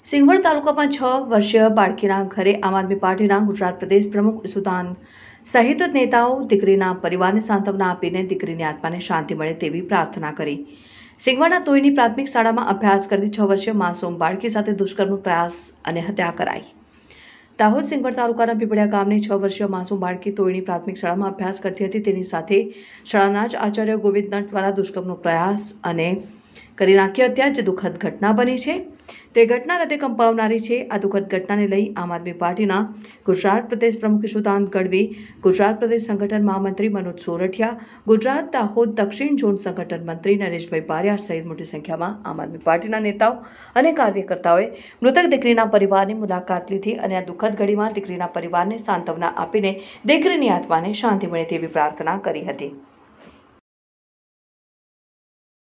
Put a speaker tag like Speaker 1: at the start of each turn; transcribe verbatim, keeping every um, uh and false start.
Speaker 1: સિંગવડ તાલુકામાં છ વર્ષીય બાળકીના ઘરે આમ આદમી પાર્ટીના ગુજરાત પ્રદેશ પ્રમુખ ઈસુદાન સહિત નેતાઓ દીકરીના પરિવારને સાંત્વના આપીને દીકરીની આત્માને શાંતિ મળે તેવી પ્રાર્થના કરી। સિંગવડના તોયની પ્રાથમિક શાળામાં અભ્યાસ કરતી છ વર્ષીય માસૂમ બાળકી સાથે દુષ્કર્મનો પ્રયાસ અને હત્યા કરાઈ। દાહોદ સિંગવડ તાલુકાના પીપળિયા ગામની છ વર્ષીય માસૂમ બાળકી તોયની પ્રાથમિક શાળામાં અભ્યાસ કરતી હતી। તેની સાથે શાળાના જ આચાર્ય ગોવિંદ નટ દ્વારા દુષ્કર્મનો પ્રયાસ અને કરી નાખી હત્યા જે દુઃખદ ઘટના બની છે। તે ઘટના હૃદય કંપાવનારી છે। આ દુઃખદ ઘટનાને લઈ આમ આદમી પાર્ટીના ગુજરાત પ્રદેશ પ્રમુખ ઈસુદાન ગઢવી, ગુજરાત પ્રદેશ સંગઠન મહામંત્રી મનોજ સોરઠિયા, ગુજરાત દાહોદ દક્ષિણ ઝોન સંગઠન મંત્રી નરેશભાઈ બારિયા સહિત મોટી સંખ્યામાં આમ આદમી પાર્ટીના નેતાઓ અને કાર્યકર્તાઓએ મૃતક દીકરીના પરિવારની મુલાકાત લીધી અને આ દુઃખદ ઘડીમાં દીકરીના પરિવારને સાંત્વના આપીને દીકરીની આત્માને શાંતિ મળે તેવી પ્રાર્થના કરી હતી।